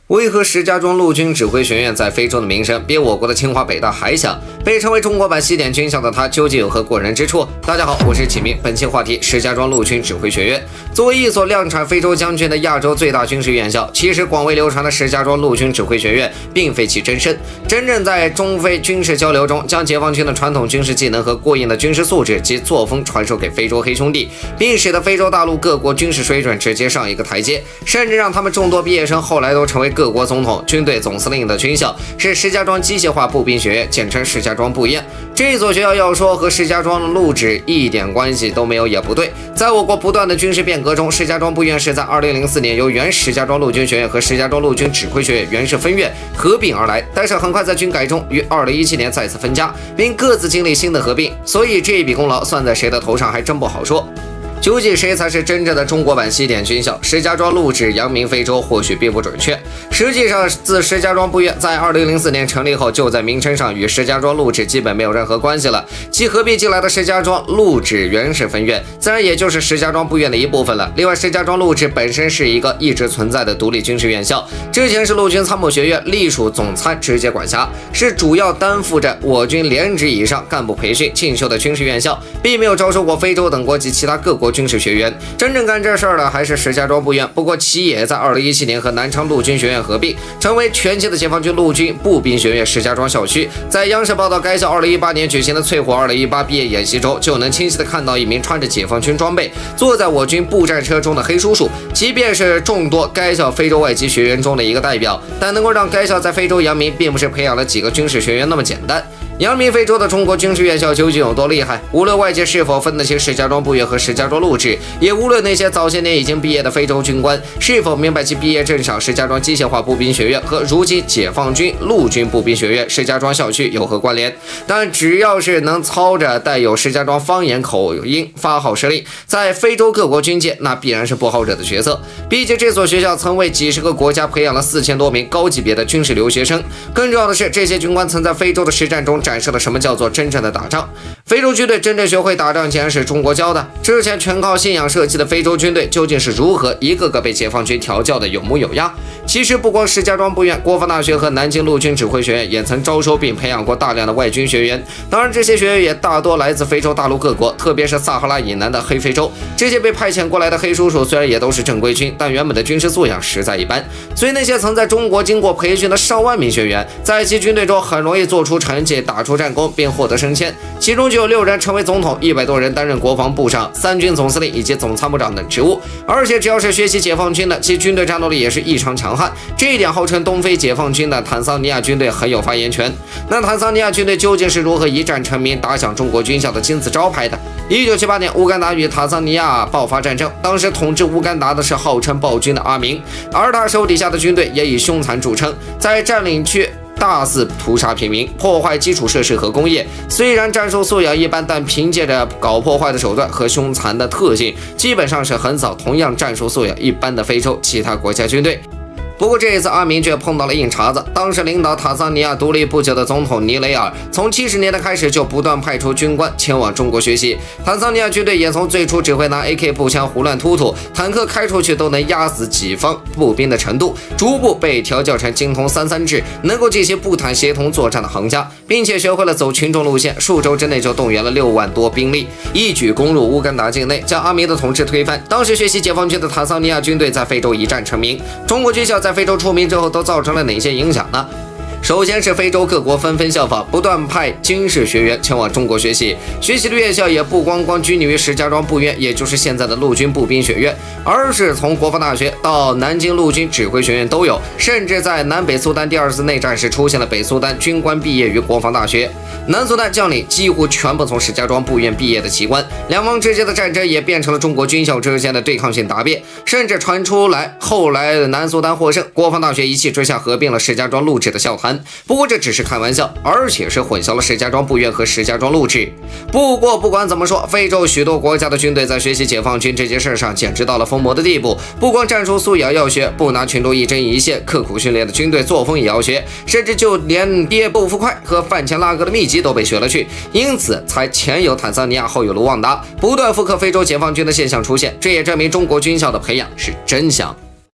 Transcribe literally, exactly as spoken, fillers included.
为何石家庄陆军指挥学院在非洲的名声比我国的清华北大还响？被称为中国版西点军校的它究竟有何过人之处？大家好，我是启明。本期话题：石家庄陆军指挥学院。作为一所量产非洲将军的亚洲最大军事院校，其实广为流传的石家庄陆军指挥学院并非其真身。真正在中非军事交流中，将解放军的传统军事技能和过硬的军事素质及作风传授给非洲黑兄弟，并使得非洲大陆各国军事水准直接上一个台阶，甚至让他们众多毕业生后来都成为各国总统、军队总司令的军校，是石家庄机械化步兵学院，简称石家庄步院。这所学校要说和石家庄的陆指一点关系都没有也不对。在我国不断的军事变革中，石家庄步院是在二零零四年由原石家庄陆军学院和石家庄陆军指挥学院原式分院合并而来，但是很快在军改中于二零一七年再次分家，并各自经历新的合并，所以这一笔功劳算在谁的头上还真不好说。究竟谁才是真正的中国版西点军校？石家庄陆指扬名非洲或许并不准确。实际上，自石家庄步院在二零零四年成立后，就在名称上与石家庄陆指基本没有任何关系了。其合并进来的石家庄陆指原始分院，自然也就是石家庄步院的一部分了。另外，石家庄陆指本身是一个一直存在的独立军事院校，之前是陆军参谋学院隶属总参直接管辖，是主要担负着我军连职以上干部培训进修的军事院校，并没有招收过非洲等国及其他各国军事学员。真正干这事儿的还是石家庄步院，不过其也在二零一七年和南昌陆军学院合并，成为全期的解放军陆军步兵学院石家庄校区。在央视报道该校二零一八年举行的淬火二零一八毕业演习中，就能清晰的看到一名穿着解放军装备坐在我军步战车中的黑叔叔。即便是众多该校非洲外籍学员中的一个代表，但能够让该校在非洲扬名，并不是培养了几个军事学员那么简单。扬名非洲的中国军事院校究竟有多厉害？无论外界是否分得清石家庄步院和石家庄陆指，也无论那些早些年已经毕业的非洲军官是否明白其毕业证上石家庄机械化步兵学院和如今解放军陆军步兵学院石家庄校区有何关联，但只要是能操着带有石家庄方言口音发号施令，在非洲各国军界那必然是不好惹的角色。毕竟这所学校曾为几十个国家培养了四千多名高级别的军事留学生，更重要的是，这些军官曾在非洲的实战中展示了什么叫做真正的打仗。非洲军队真正学会打仗，竟然是中国教的。之前全靠信仰设计的非洲军队，究竟是如何一个个被解放军调教的有模有样？其实不光石家庄步院、国防大学和南京陆军指挥学院也曾招收并培养过大量的外军学员。当然，这些学员也大多来自非洲大陆各国，特别是撒哈拉以南的黑非洲。这些被派遣过来的黑叔叔虽然也都是正规军，但原本的军事素养实在一般。所以那些曾在中国经过培训的上万名学员，在其军队中很容易做出成绩，打出战功，并获得升迁。其中就有六人成为总统，一百多人担任国防部长、三军总司令以及总参谋长等职务。而且只要是学习解放军的，其军队战斗力也是异常强悍。这一点号称东非解放军的坦桑尼亚军队很有发言权。那坦桑尼亚军队究竟是如何一战成名，打响中国军校的金字招牌的？一九七八年，乌干达与坦桑尼亚爆发战争，当时统治乌干达的是号称暴君的阿明，而他手底下的军队也以凶残著称，在占领区大肆屠杀平民，破坏基础设施和工业。虽然战术素养一般，但凭借着搞破坏的手段和凶残的特性，基本上是横扫同样战术素养一般的非洲其他国家军队。不过这一次阿明却碰到了硬茬子，当时领导坦桑尼亚独立不久的总统尼雷尔，从七十年代开始就不断派出军官前往中国学习。坦桑尼亚军队也从最初只会拿 A K 步枪胡乱突突，坦克开出去都能压死己方步兵的程度，逐步被调教成精通三三制，能够进行步坦协同作战的行家，并且学会了走群众路线，数周之内就动员了六万多兵力，一举攻入乌干达境内，将阿明的统治推翻。当时学习解放军的坦桑尼亚军队在非洲一战成名，中国军校在在非洲出名之后都造成了哪些影响呢？首先是非洲各国纷纷效仿，不断派军事学员前往中国学习。学习的院校也不光光拘泥于石家庄步院，也就是现在的陆军步兵学院，而是从国防大学到南京陆军指挥学院都有，甚至在南北苏丹第二次内战时出现了北苏丹军官毕业于国防大学。南苏丹将领几乎全部从石家庄步院毕业的奇观，两方之间的战争也变成了中国军校之间的对抗性答辩，甚至传出来后来南苏丹获胜，国防大学一气之下合并了石家庄陆指的校坛。不过这只是开玩笑，而且是混淆了石家庄步院和石家庄陆指。不过不管怎么说，非洲许多国家的军队在学习解放军这件事上简直到了疯魔的地步，不光战术素养要学，不拿群众一针一线，刻苦训练的军队作风也要学，甚至就连跌步幅快和饭前拉歌的秘籍都被学了去，因此才前有坦桑尼亚后有卢旺达，不断复刻非洲解放军的现象出现。这也证明中国军校的培养是真香。